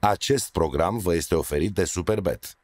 Acest program vă este oferit de Superbet.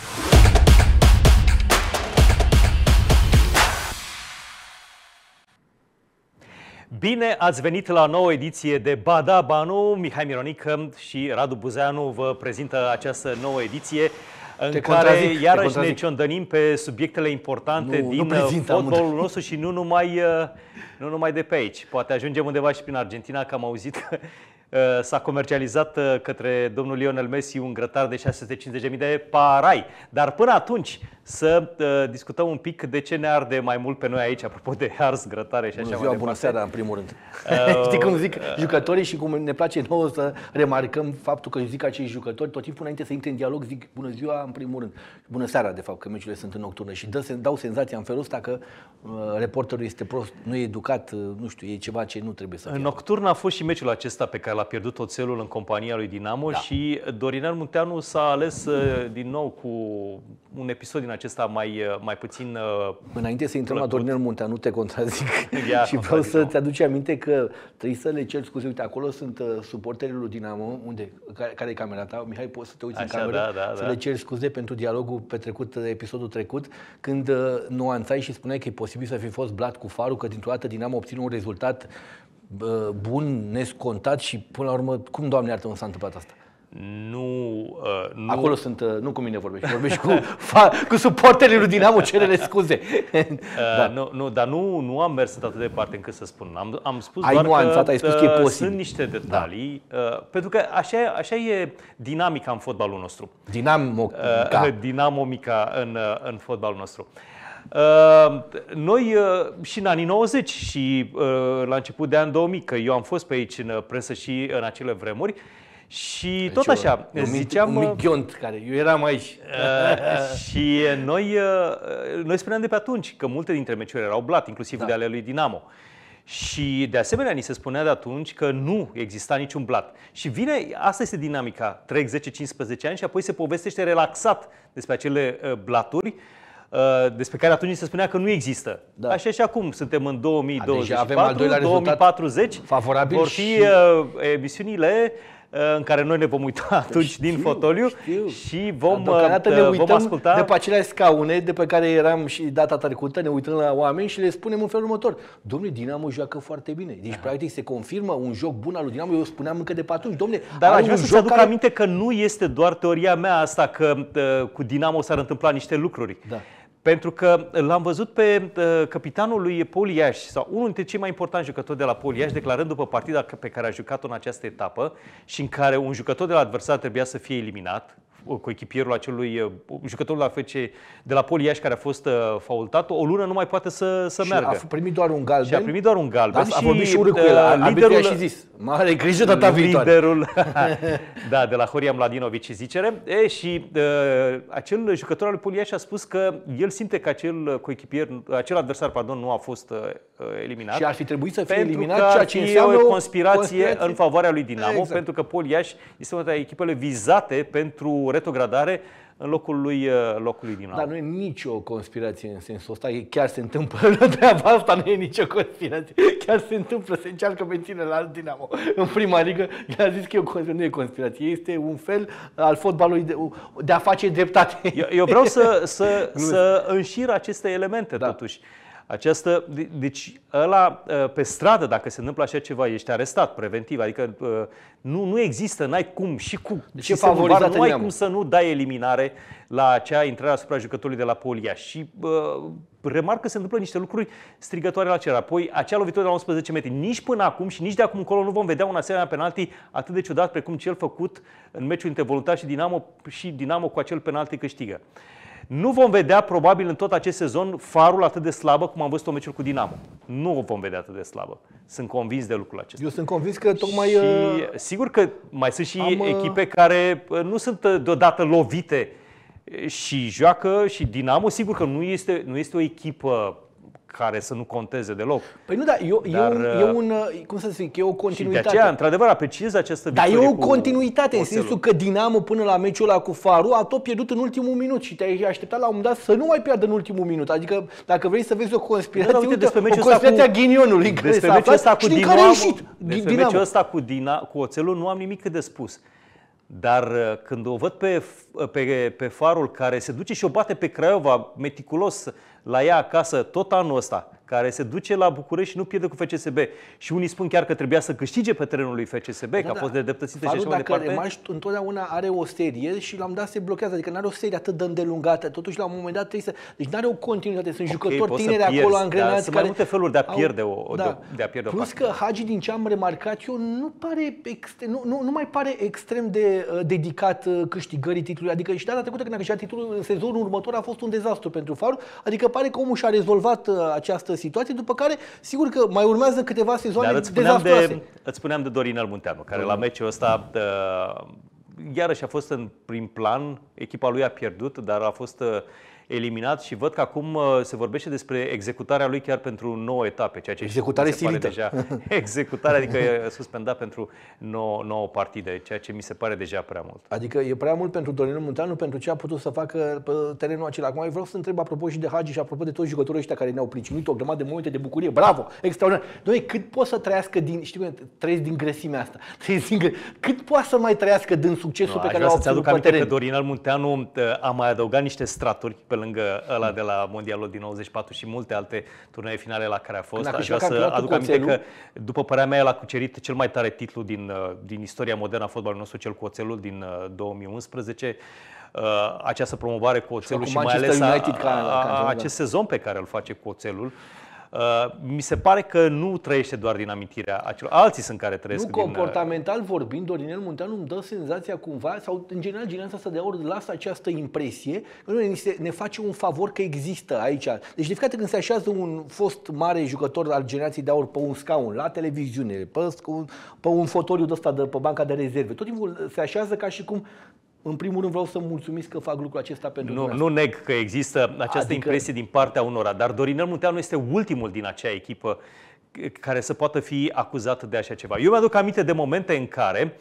Bine ați venit la o nouă ediție de Bada Banu. Mihai Mironică și Radu Buzeanu vă prezintă această nouă ediție în care iarăși ne ciondănim pe subiectele importante din fotbalul nostru și nu numai de pe aici. Poate ajungem undeva și prin Argentina, că am auzit că s-a comercializat către domnul Lionel Messi un grătar de 650.000 de parai. Dar până atunci să discutăm un pic de ce ne arde mai mult pe noi aici, apropo de ars, grătare și așa mai departe. Bună seara, în primul rând. Știi cum zic jucătorii și cum ne place nouă să remarcăm faptul că zic acești jucători, tot timpul înainte să intre în dialog zic bună ziua în primul rând. Bună seara, de fapt, că meciurile sunt în nocturnă și dau senzația în felul ăsta că reporterul este prost, nu e educat, nu știu, e ceva ce nu trebuie să fie. În nocturnă a fost și meciul acesta pe care l-a pierdut oțelul în compania lui Dinamo, da. Și Dorinel Munteanu s-a ales din nou cu un episod din acesta mai puțin Înainte să intrăm la Dorinel Munteanu, te contrazic și vreau să-ți aduci aminte că trebuie să le ceri scuze. Uite, acolo sunt suporterii lui Dinamo, care e camera ta? Mihai, poți să te uiți în cameră, să le ceri scuze pentru dialogul petrecut, episodul trecut, când nuanțai și spuneai că e posibil să fi fost blat cu farul, că dintr-o dată Dinamo obține un rezultat bun, nescontat și până la urmă, cum, Doamne iartă, nu s-a întâmplat asta? Nu. Acolo sunt, nu cu mine vorbești cu suporterii lui Dinamo, cerele scuze. Dar nu am mers atât de departe încât să spun. Am spus ai doar nuanțat, că ai spus că e posibil. Sunt niște detalii, pentru că așa e dinamica în fotbalul nostru. Dinamomica în fotbalul nostru. Noi și în anii 90 și la început de an 2000, că eu am fost pe aici în presă și în acele vremuri, și deci tot așa, ziceam... Un mic ghiont care eu eram aici. Și noi spuneam de pe atunci că multe dintre meciuri erau blat, inclusiv de ale lui Dinamo. Și de asemenea ni se spunea de atunci că nu exista niciun blat. Și asta este dinamica, trec 10-15 ani și apoi se povestește relaxat despre acele blaturi, despre care atunci se spunea că nu există. Da. Așa și acum, suntem în 2024, 2040, vor fi emisiunile în care noi ne vom uita atunci din fotoliu și vom asculta. De pe aceleași scaune de pe care eram și data trecută, ne uităm la oameni și le spunem în felul următor: dom'le, Dinamo joacă foarte bine. Deci, practic, se confirmă un joc bun al lui Dinamo. Eu spuneam încă de pe atunci, dom'le, dar aș vrea să-ți aduc aminte că nu este doar teoria mea asta, că cu Dinamo s-ar întâmpla niște lucruri. Da. Pentru că l-am văzut pe capitanul lui Poliaș, sau unul dintre cei mai importanti jucători de la Poliaș, declarând după partida pe care a jucat-o în această etapă și în care un jucător de la adversar trebuia să fie eliminat, cu echipierul acelui jucătorul de la Poliaș care a fost faultat, o lună nu mai poate să meargă. A primit doar un galben. Și a primit doar un galben. Da, a vorbit și urât cu el. Arbitrul și zis: mare grijă data viitoare. Liderul de la Horia Mladinovic, zicere. Și acel jucător al lui Poliaș a spus că el simte că acel adversar nu a fost eliminat. Și ar fi trebuit să fie eliminat, ceea ce înseamnă o conspirație în favoarea lui Dinamo, pentru că Poliaș este una dintre echipele vizate pentru retrogradare în locul lui Dinamo. Dar nu e nicio conspirație în sensul ăsta, chiar se întâmplă treaba asta, nu e nicio conspirație. Chiar se întâmplă, se încearcă menținerea la Dinamo în prima ligă. El a zis că nu e conspirație, este un fel al fotbalului de a face dreptate. Eu vreau să înșir aceste elemente, totuși. Deci ăla pe stradă, dacă se întâmplă așa ceva, ești arestat preventiv, adică nu există, n-ai cum și cu nu ai cum să nu dai eliminare la acea intrare asupra jucătorului de la Poliaș. Și remarc că se întâmplă niște lucruri strigătoare la cer. Apoi acea lovitură de la 11 metri, nici până acum și nici de acum încolo nu vom vedea un asemenea penalti atât de ciudat precum cel făcut în meciul între Voluntari și Dinamo cu acel penalti câștigă. Nu vom vedea, probabil, în tot acest sezon, farul atât de slabă cum am văzut o meciul cu Dinamo. Nu o vom vedea atât de slabă. Sunt convins de lucrul acesta. Eu sunt convins că tocmai... Și sigur că mai sunt și echipe care nu sunt deodată lovite și joacă și Dinamo. Sigur că nu este o echipă care să nu conteze deloc. Păi nu, cum să zic, e o continuitate. Și de aceea, într-adevăr, apreciez această victorie. Dar e o continuitate, în sensul că Dinamo până la meciul ăla cu Farul a tot pierdut în ultimul minut și te-ai așteptat la un moment dat să nu mai piardă în ultimul minut. Adică, dacă vrei să vezi o conspirație, o conspirație a ghinionului în care s-a aflat și din care a ieșit. Despre meciul ăsta cu Oțelul nu am nimic de spus. Dar când o văd pe Farul, care se duce și o bate pe Craiova meticulos la ea acasă tot anul ăsta, care se duce la București și nu pierde cu FCSB, și unii spun chiar că trebuia să câștige pe terenul lui FCSB, că a fost nedreptățită și așa mai departe. Dacă Remarș întotdeauna are o serie și la un dat se blochează, adică nu are o serie atât de îndelungată, totuși la un moment dat trebuie să... Deci nu are o continuitate, sunt jucători tineri acolo angrenați. Sunt mai multe feluri de a pierde o Plus că Hagi, din ce am remarcat eu, nu mai pare extrem de dedicat câștigării titlului. Adică și data trecută când a câștigat titlul, în sezonul următor a fost un dezastru pentru Farul. Adică pare că omul și-a rezolvat această situație, după care, sigur că mai urmează câteva sezoane dezastroase. Îți spuneam de Dorinel Munteanu, care la meciul ăsta iarăși a fost în prim plan, echipa lui a pierdut, dar a fost eliminat și văd că acum se vorbește despre executarea lui chiar pentru 9 etape, ceea ce executare silită. Deja executarea, adică e suspendat pentru 9 partide, ceea ce mi se pare deja prea mult. Adică e prea mult pentru Dorinel Munteanu, pentru ce a putut să facă pe terenul acela. Acum vreau să întreb apropo și de Hagi și apropo de toți jucătorii ăștia care ne-au pricinuit o grămadă de momente de bucurie. Bravo, extraordinar. Noi cât pot să trăiască trăiesc din grăsimea asta. Cât poate să mai trăiască din succesul pe care l-au obținut pe teren? Că Dorinel Munteanu a mai adăugat niște straturi pe lângă ăla de la Mondialul din 94 și multe alte turnee finale la care a fost. Aș vrea să aduc aminte că, după părerea mea, el a cucerit cel mai tare titlu din istoria modernă a fotbalului nostru, cel cu oțelul din 2011. Această promovare cu oțelul și mai ales acest sezon pe care îl face cu oțelul. Mi se pare că nu trăiește doar din amintirea acelor. Alții sunt care trăiesc din... Comportamental vorbind, Dorinel Munteanu îmi dă senzația cumva, sau în general generația asta de ori lasă această impresie că ne face un favor că există aici. Deci de fiecare dată când se așează un fost mare jucător al generației de aur pe un scaun, la televiziune, pe un fotoliu de ăsta pe banca de rezerve, tot timpul se așează ca și cum... În primul rând vreau să mulțumesc că fac lucrul acesta pentru Nu neg că există această impresie din partea unora, dar Dorinel Munteanu este ultimul din acea echipă care să poată fi acuzat de așa ceva. Eu mi-aduc aminte de momente în care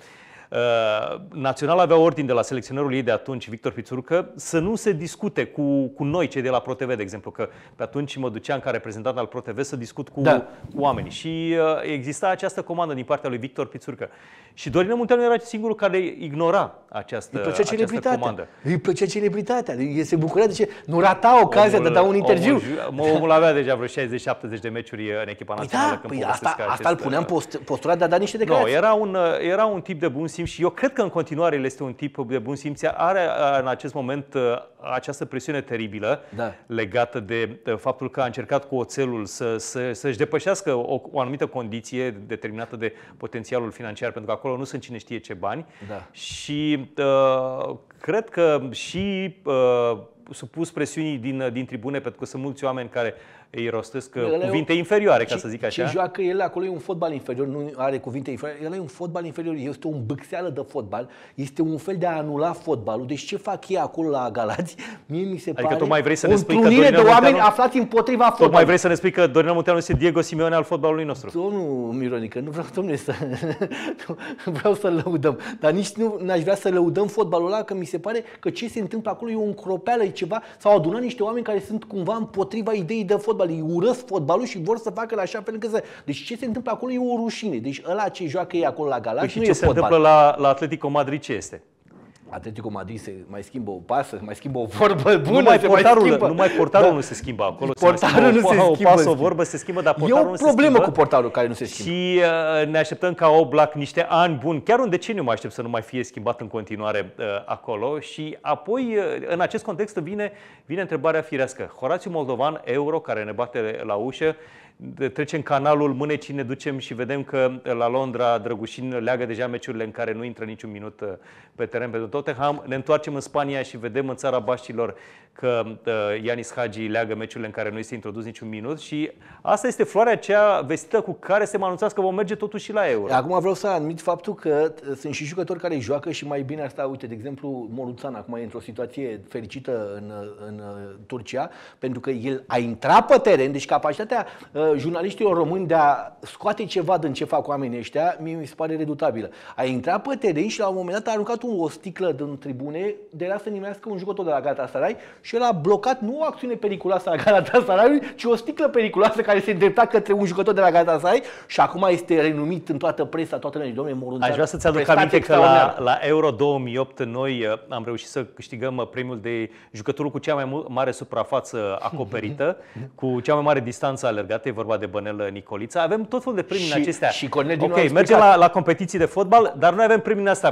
Național avea ordin de la selecționerul ei de atunci, Victor Pițurcă, să nu se discute cu noi, cei de la ProTV, de exemplu, că pe atunci mă duceam ca reprezentant al ProTV să discut cu oamenii. Și exista această comandă din partea lui Victor Pițurcă. Și Dorinel Munteanu era singurul care ignora această comandă. Îi plăcea celebritatea, se bucura de ce nu rata ocazia de da un interviu. Omul avea deja vreo 60-70 de meciuri în echipa națională. Asta îl puneam postulat de a da niște declarații. Era un tip de bun simț și eu cred că în continuare el este un tip de bun simț. Are în acest moment această presiune teribilă legată de faptul că a încercat cu oțelul să-și depășească o anumită condiție determinată de potențialul financiar, pentru că acolo nu sunt cine știe ce bani. Și cred că și supus presiunii din tribune, pentru că sunt mulți oameni care îi rostesc cuvinte inferioare, ca să zic așa. Ce joacă el acolo e un fotbal inferior, nu are cuvinte inferioare. El e un fotbal inferior, este o îmbâxeală de fotbal, este un fel de a anula fotbalul. Deci ce fac ei acolo la Galați, mie mi se pare tu mai vrei să ne spui că Dorinel de oameni aflați împotriva fotbalului. Tu mai vrei să ne spui că Dorinel Munteanu este Diego Simeone al fotbalului nostru? Domnul Mironică, nu vreau, domnule, vreau să lăudăm, dar nici nu aș vrea să lăudăm fotbalul ăla, că mi se pare că ce se întâmplă acolo e o încropeală, e ceva, s-au adunat niște oameni care sunt cumva împotriva ideii de fotbal. Îi urăsc fotbalul și vor să facă la așa fel încât să... Deci ce se întâmplă acolo e o rușine. Deci ăla ce joacă ei acolo la Galați nu e fotbal. Și ce se întâmplă la Atletico Madrid ce este? Atletico Madrid se mai schimbă o pasă, mai schimbă o vorbă bună, numai portarul nu se schimbă acolo. Portarul nu se schimbă. O pasă, o vorbă se schimbă, dar portarul nu se schimbă. E o problemă cu portarul care nu se schimbă. Și ne așteptăm ca Oblak niște ani buni, chiar un deceniu mă aștept să nu mai fie schimbat în continuare acolo. Și apoi, în acest context, vine întrebarea firească. Horațiu Moldovan, Euro, care ne bate la ușă, trecem canalul Mânecii, ne ducem și vedem că la Londra Drăgușin leagă deja meciurile în care nu intră niciun minut pe teren pentru Tottenham. Ne întoarcem în Spania și vedem în țara Baștilor că Ianis Hagi leagă meciurile în care nu este introdus niciun minut și asta este floarea aceea vestită cu care se anunțați că vom merge totuși și la Euro. Acum vreau să admit faptul că sunt și jucători care joacă și mai bine asta. Uite, de exemplu, Moruțan acum e într-o situație fericită în Turcia, pentru că el a intrat pe teren, deci capacitatea jurnaliștilor români de a scoate ceva din ce fac oamenii ăștia, mie mi se pare redutabilă. A intrat pe teren și la un moment dat a aruncat o sticlă din tribune de la să nimească un jucător de la Galatasaray și el a blocat nu o acțiune periculoasă a Galatasarayului, ci o sticlă periculoasă care se îndrepta către un jucător de la Galatasaray și acum este renumit în toată presa, toată lumea. Dom'le, Moruntar, aș vrea să-ți aduc aminte că la Euro 2008 noi am reușit să câștigăm premiul de jucătorul cu cea mai mare suprafață acoperită, cu cea mai mare distanță alergată, e vorba de Bănel Nicolița. Avem tot felul de premii în acestea. Și Cornel Dinu ok, mergem la competiții de fotbal, dar noi avem premii în astea.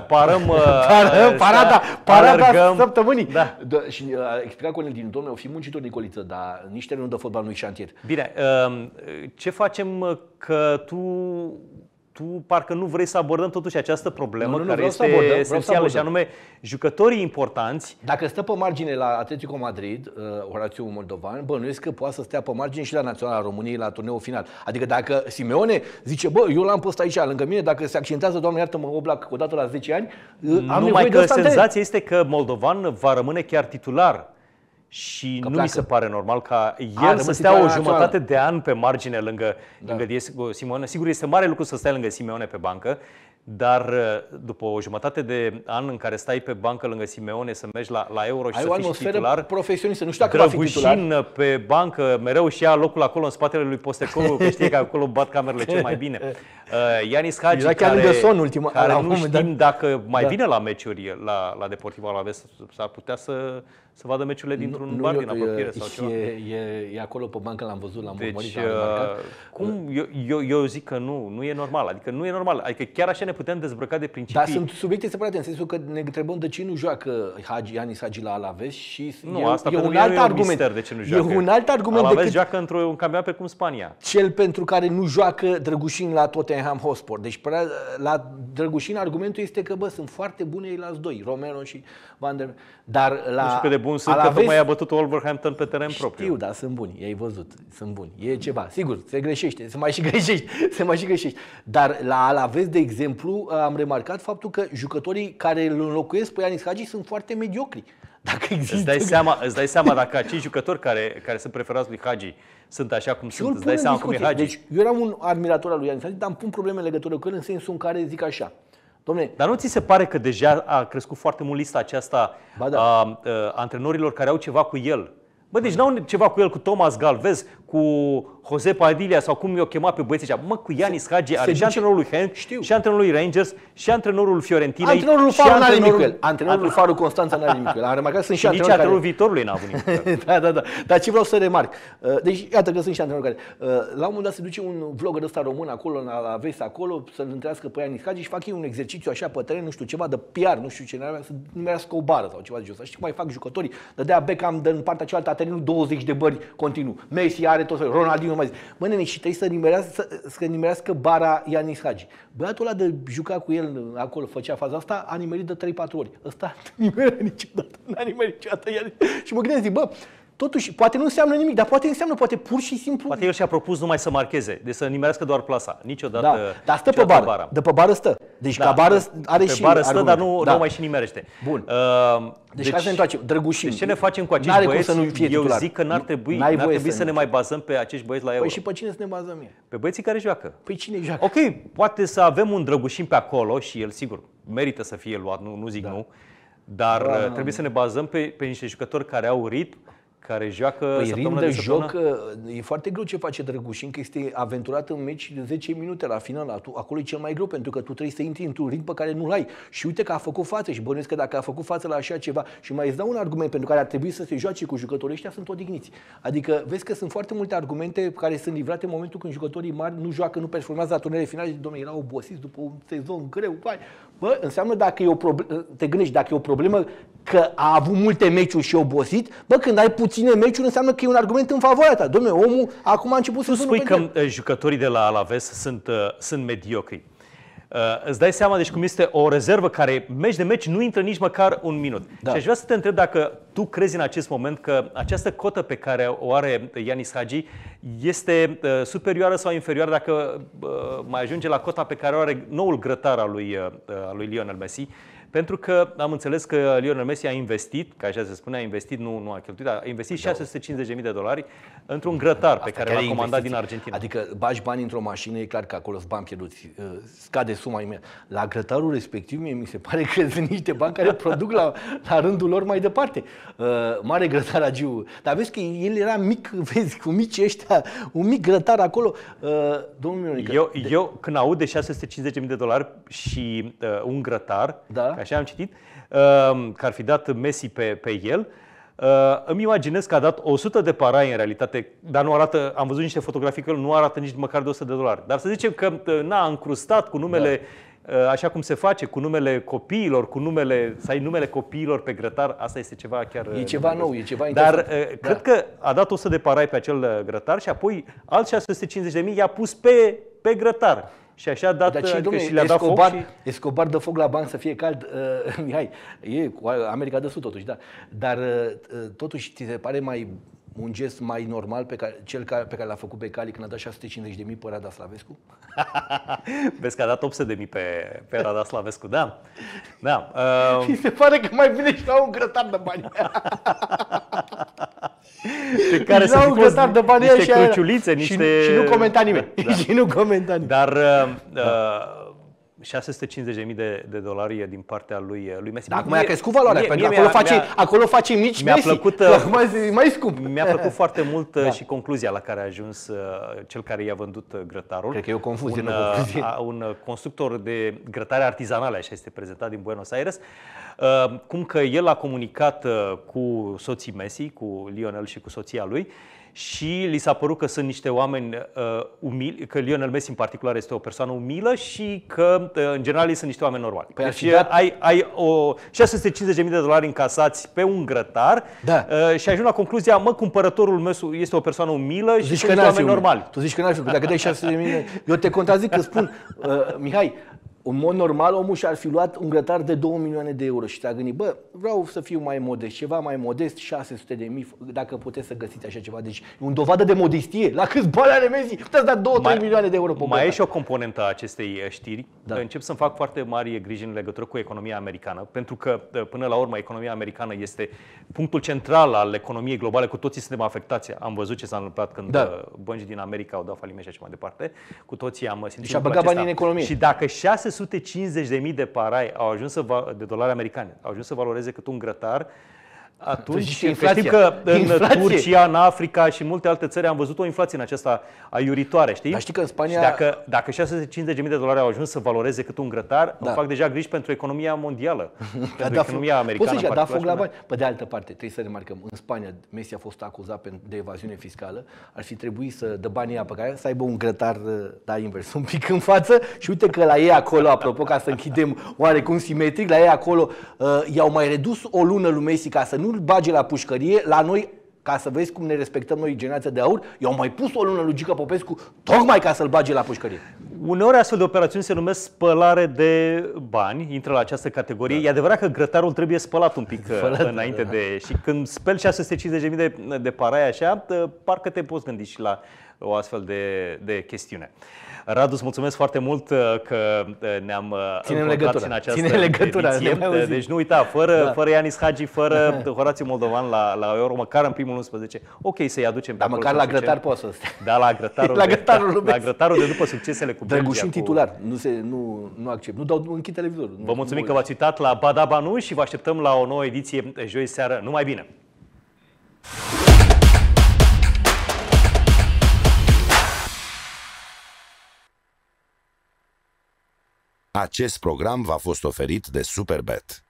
Parada săptămânii. Da. Și a explicat Cornel Dinu, domnule, o fi muncitor Nicoliță, dar nici terenul de fotbal nu-i șantier. Bine, ce facem că tu parcă nu vrei să abordăm totuși această problemă care este esențială și anume jucătorii importanți. Dacă stă pe margine la Atletico Madrid, Horațiu Moldovan, bănuiesc că poate să stea pe margine și la Naționala României la turneul final. Adică dacă Simeone zice, bă, eu l-am pus aici lângă mine, dacă se accidentează, Doamne iartă-mă, Oblak odată la 10 ani, am numai că senzația este că Moldovan va rămâne chiar titular. Și nu mi se pare normal ca el să stea o jumătate de an pe margine lângă Diego Simeone. Sigur, este mare lucru să stai lângă Simeone pe bancă, dar după o jumătate de an în care stai pe bancă lângă Simeone să mergi la Euro și să fii și titular, profesionistă, nu știu dacă va fi titular. pe bancă, mereu și ia locul acolo în spatele lui Postecoglou, că știe că acolo bat camerele cel mai bine. Ianis Hagi, care nu știm dacă mai vine la meciuri la Deportivo Alavés, s-ar putea să vadă meciurile dintr-un bar din apropiere sau ceva. E acolo pe bancă, l-am văzut, l-am urmărit. Eu zic că nu e normal. Adică nu e normal. Adică chiar așa ne putem dezbrăca de principii. Dar sunt subiecte separate, în sensul că ne întrebăm de ce nu joacă Ianis Hagi la Alavés și e un alt argument. De ce nu joacă. E un alt argument Alavés joacă într-un campionat precum Spania. Cel pentru care nu joacă Drăgușin la Tottenham Hotspur. Deci la Drăgușin argumentul este că sunt foarte bune ei la doi, Romero și Van der. Dar la nu știu cât de bun sunt, că tocmai a bătut Wolverhampton pe teren propriu. Știu, dar sunt buni, i-ai văzut, sunt buni. E ceva, sigur, se greșește, se mai și greșești. Dar la Alavés, de exemplu, am remarcat faptul că jucătorii care îl înlocuiesc pe Ianis Hagi sunt foarte mediocri. Dacă există... Îți dai seama dacă acei jucători care sunt preferați lui Hagi sunt așa cum sunt, îți dai seama cum e Hagi. Deci eu eram un admirator al lui Ianis Hagi, dar îmi pun probleme în legătură cu el în sensul în care zic așa. Dom'le, dar nu ți se pare că deja a crescut foarte mult lista aceasta a antrenorilor care au ceva cu el? Bă, deci n-au ceva cu el, cu Thomas Galvez, cu José Padilla sau cum i-o chema pe băieții ăștia. Mă, cu Ianis Hagi are și antrenorul lui Henk, și antrenorul lui Rangers, și antrenorul Fiorentinei. Antrenorul lui Faru n-are nimic cu el. Antrenorul lui Faru Constanța n-are nimic cu el. Am remarcat că sunt și nici antrenorul viitorului n-a avut nimic. Da. Dar ce vreau să remarc? Deci, iată că sunt și antrenori care... La un moment dat se duce un vlogger ăsta român acolo, la Alavés, acolo, să-l întrească pe Ianis Hagi și fac ei un exercițiu așa pe teren, nu știu, ceva de PR, nu știu ce, să numerească o bară sau ceva de genul ăsta. Știi cum mai fac jucătorii? Dădea Beckham în partea cealaltă a terenului 20 de bări continuu. Messi are tot felul, Ronaldinho mai zice. Bă, nene, și trebuie să nimerească bara Ianis Hagi. Băiatul ăla de juca cu el acolo, făcea faza asta, a nimerit de 3-4 ori. Ăsta nu nimerea niciodată, n-a nimerit niciodată. Și mă gândesc, zic, bă, totuși, poate nu înseamnă nimic, dar poate înseamnă, poate pur și simplu... Poate el și-a propus numai să marcheze, deci să nimerească doar plasa. Niciodată... Da, dar stă pe bară. De pe bară stă. Deci ca bară are și bară stă, dar nu mai și nimerește. Bun. Deci ca să ne întoarcem, Drăgușin. Deci ce ne facem cu acești băieți? Eu zic că n-ar trebui să ne mai bazăm pe acești băieți la Euro. Păi și pe cine să ne bazăm eu? Pe băieții care joacă. Păi cine joacă? Ok, poate să avem un Drăgușin pe acolo și el, sigur, merită să fie luat, nu zic nu, dar trebuie să ne bazăm pe niște jucători care au ritm, care joacă săptămână de joc, e foarte greu ce face Drăgușin, că este aventurat în meci de 10 minute la final. Acolo e cel mai greu, pentru că tu trebuie să intri într-un ritm pe care nu-l ai. Și uite că a făcut față și bănuiesc că dacă a făcut față la așa ceva și mai îți dau un argument pentru care ar trebui să se joace cu jucătorii ăștia, sunt odihniți. Adică vezi că sunt foarte multe argumente care sunt livrate în momentul când jucătorii mari nu joacă, nu performează la turnele finale și domnule, erau obosiți după un sezon greu. Bă, înseamnă dacă e o problemă, te gândești, dacă e o problemă că a avut multe meciuri și obosit, bă, când ai puține meciuri înseamnă că e un argument în favoarea ta. Dom'le, omul acum a început să spui că jucătorii de la Alavés sunt mediocri. Îți dai seama deci cum este o rezervă care meci de meci nu intră nici măcar un minut. Da. Și aș vrea să te întreb dacă tu crezi în acest moment că această cotă pe care o are Ianis Hagi este superioară sau inferioară dacă mai ajunge la cota pe care o are noul grătar al lui Lionel Messi, Pentru că am înțeles că Lionel Messi a investit, ca așa se spune, a investit, nu a cheltuit, a investit $650.000 într-un grătar pe care l-a comandat din Argentina. Adică bagi bani într-o mașină, e clar că acolo sunt bani pierduți, scade suma imediat. La grătarul respectiv, mie mi se pare că sunt niște bani care produc la rândul lor mai departe. Mare grătar, Agiu. Dar vezi că el era mic, vezi, cu mici ăștia, un mic grătar acolo. Domnul eu când aud de $650.000 și un grătar, da? așa am citit, că ar fi dat Messi pe el, îmi imaginez că a dat 100 de parai în realitate, dar nu arată, am văzut niște fotografii că nu arată nici măcar de $100. Dar să zicem că n-a încrustat cu numele, așa cum se face, cu numele copiilor, să ai numele copiilor pe grătar, asta este ceva chiar... E ceva nou, e ceva interesant. Dar cred că a dat 100 de parai pe acel grătar și apoi alți 650.000 i-a pus pe grătar. Și așa a dat, adică și le-a dat foc și... Escobar dă foc la bani să fie cald, Mihai, e cu America de Sud totuși, da. Dar totuși ți se pare mai un gest mai normal pe care l-a făcut Becali când a dat 650.000 pe Rada Slavescu? Vezi că a dat 800.000 pe Rada Slavescu, da. Mi se pare că mai bine și la un grătar de bani. Pe care să fi pus niște cruciulițe, niște... Și nu comenta nimeni. Da. Și nu comenta nimeni. Dar $650.000 din partea lui Messi. Dar acum a crescut valoarea, pentru că acolo face mici Messi. Mai scump. Mi-a plăcut foarte mult și concluzia la care a ajuns cel care i-a vândut grătarul. Cred că e o confuzie. Un constructor de grătare artizanale, așa este prezentat, din Buenos Aires. Cum că el a comunicat cu soții Messi, cu Lionel și cu soția lui, și li s-a părut că sunt niște oameni umili, că Lionel Messi în particular este o persoană umilă și că în general ei sunt niște oameni normali. Păi deci ai $650.000 încasați pe un grătar, și ajung la concluzia, cumpărătorul meu este o persoană umilă și sunt niște oameni normali. Tu zici că n-ar fi, dacă dai 600.000, eu te contrazic că spun, Mihai, în mod normal, omul și-ar fi luat un grătar de 2 milioane de euro și te-a gândit, vreau să fiu mai modest, ceva mai modest, 600.000, dacă puteți să găsiți așa ceva. Deci e un dovadă de modestie. La câți bani are Messi? Puteți da 2-3 milioane de euro pe Mai e și o componentă a acestei știri. Încep să-mi fac foarte mari griji în legătură cu economia americană, pentru că, până la urmă, economia americană este punctul central al economiei globale. Cu toții suntem afectați. Am văzut ce s-a întâmplat când bănci din America au dat faliment și așa mai departe. Cu toții am simțit și-a băgat banii în economie. Și dacă 650.000 de parai de dolari americani au ajuns să valoreze cât un grătar, atunci știm că în Turcia, în Africa și în multe alte țări am văzut o inflație în aceasta aiuritoare, știi? Dar știi că în Spania... Și dacă $650.000 au ajuns să valoreze cât un grătar, îmi fac deja griji pentru economia mondială, pentru economia americană. Poți să-și da foc la bani. Pe de altă parte, trebuie să remarcăm, în Spania Messi a fost acuzat de evaziune fiscală, ar fi trebuit să dă banii pe care să aibă un grătar, invers, un pic în față și uite că la ei acolo, apropo, ca să închidem oarecum simetric, la ei acolo i-au mai redus o lună lui Messi ca să nu-l bage la pușcărie, la noi, ca să vezi cum ne respectăm noi generația de aur, i-au mai pus o lună lui Gică Popescu tocmai ca să-l bage la pușcărie. Uneori astfel de operațiuni se numesc spălare de bani, intră la această categorie. E adevărat că grătarul trebuie spălat un pic înainte de... Și când speli 650.000 de parai așa, parcă te poți gândi și la o astfel de chestiune. Radu, îți mulțumesc foarte mult că ne-am încontrat în această ediție. Deci nu uita, fără Ianis Hagi, fără Horațiu Moldovan la Euro, măcar în primul 11, ok să-i aducem pe acolo. Dar măcar la grătar poți să stai. Da, la grătarul de după succesele cu Belgia. Drăgușin titular, nu accept, nu închid televizorul. Vă mulțumim că v-ați uitat la Badabanu și vă așteptăm la o nouă ediție joi seară. Numai bine! Acest program v-a fost oferit de Superbet.